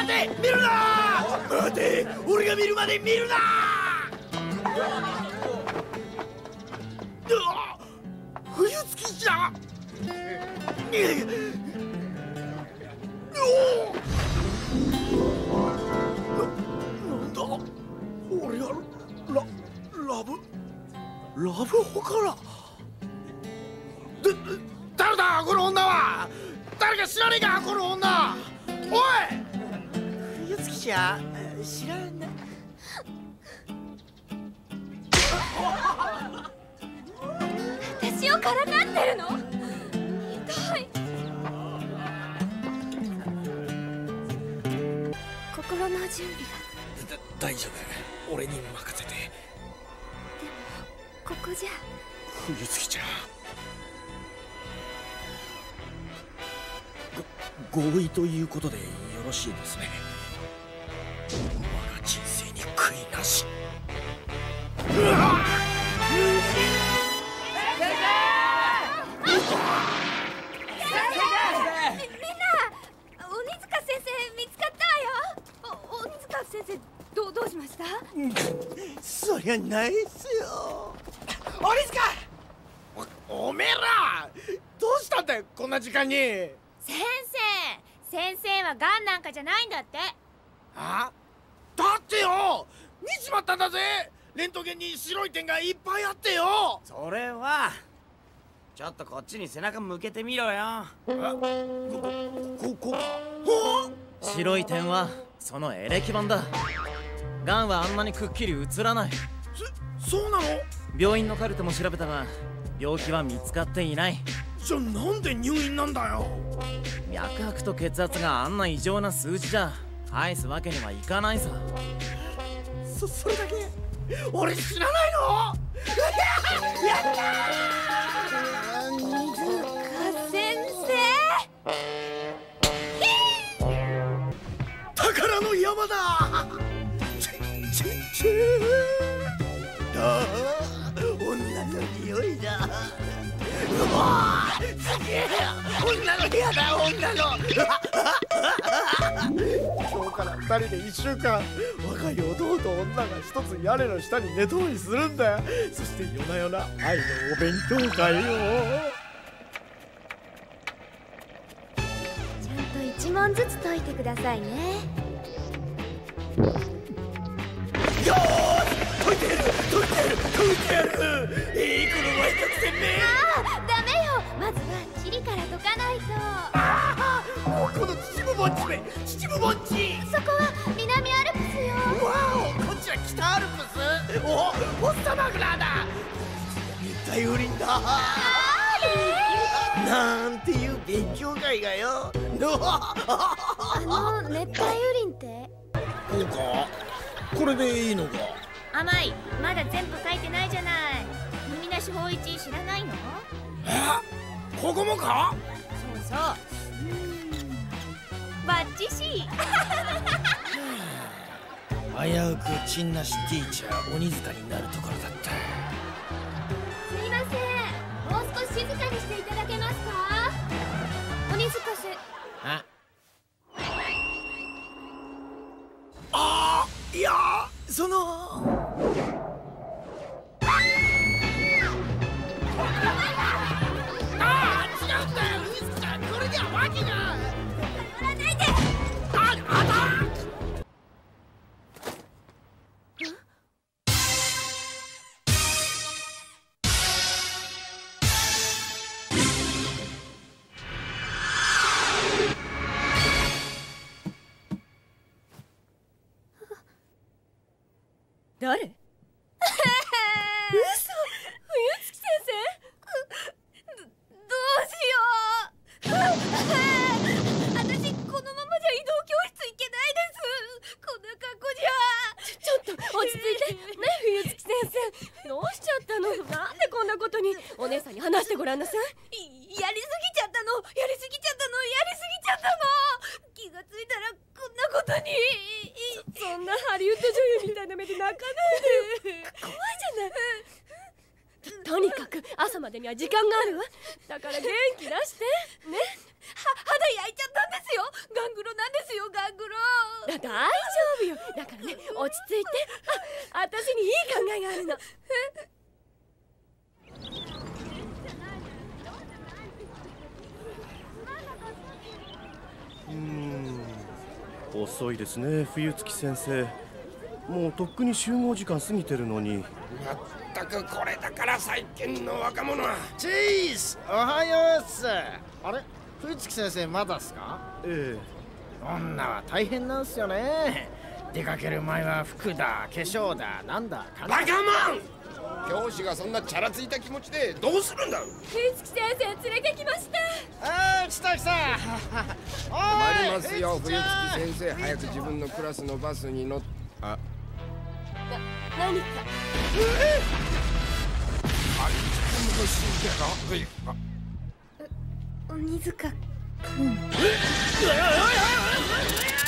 て見るなー。待て、俺が見るまで見るなー。冬月じゃ。なんだ俺はラブホから誰だこの女は。誰か知らねえかこの女。おい冬月じゃ知らんな。 私をからかってるの？ひどい。心の準備が。 大丈夫、俺に任せて。でもここじゃ冬月ちゃん、合意ということでよろしいですね。我が人生に悔いなし。うわっどうしました？ そりゃないっすよ。鬼塚、おめえらどうしたんだよこんな時間に。 先生はガンなんかじゃないんだって。 あ？だってよ見ちまったんだぜ。レントゲンに白い点がいっぱいあってよ。 それはちょっとこっちに背中向けてみろよ。 こか。 白い点はそのエレキ板だ。ガンはあんなにくっきり映らない。 そうなの？ 病院のカルテも調べたが病気は見つかっていない。 じゃあなんで入院なんだよ。 脈拍と血圧があんな異常な数字じゃ返すわけにはいかないさ。 それだけ俺知らないの？やったー。 水香先生。 宝の山だ。女の匂いだ。うわーすげえ。女の部屋だ。女の今日から2人で1週間若い男と女が一つ屋根の下に寝泊まりするんだよ。そして夜な夜な愛のお勉強会よ。 ちゃんと1問ずつ解いてくださいね。 よーし解いてやる。このワイ特選め。 ダメよ。まずはチリから解かないと。 この秩父盆地め。秩父盆地。 そこは南アルプスよ。 わお、こっちは北アルプス。お、ポスタマグラーだ。熱帯雨林だ。なんていう勉強会がよ。 熱帯雨林って？ こうか。これでいいのか。 甘い。まだ全部書いてないじゃない。耳なし法一知らないの？ ここもか？ そうそう。バッチシ。 危うくチンなしティーチャー鬼塚になるところだった。 すいません、もう少し静かにしていただけますか？鬼塚せ。 いやその違うんだよ鬼塚。これじゃわけが。 やらないで。誰？嘘！冬月先生？どうしよう。私このままじゃ移動教室行けないです。こんな格好じゃ。ちょっと落ち着いてね。冬月先生、どうしちゃったの？なんでこんなことに。お姉さんに話してごらんなさい。やりすぎちゃったの。気がついたらこんなことに。そんなハリウッド女優みたいな目で泣かないで。怖いじゃない。とにかく朝までには時間があるわ。だから元気出してね。肌焼いちゃったんですよ。ガングロなんですよ。ガングロ。 大丈夫よ。だからね、落ち着いて。私にいい考えがあるの。 遅いですね、冬月先生。もうとっくに集合時間過ぎてるのに。 まったくこれだから最近の若者は。 チーズ、おはようっす。あれ、冬月先生まだっすか？ え女は大変なんすよね。出かける前は服だ、化粧だ、なんだかな。 バカマン！教師がそんなチャラついた気持ちでどうするんだ。 冬月先生連れてきました。 来た来た。 困りますよ、冬月先生。早く自分のクラスのバスに乗っ。 何か。鬼塚君。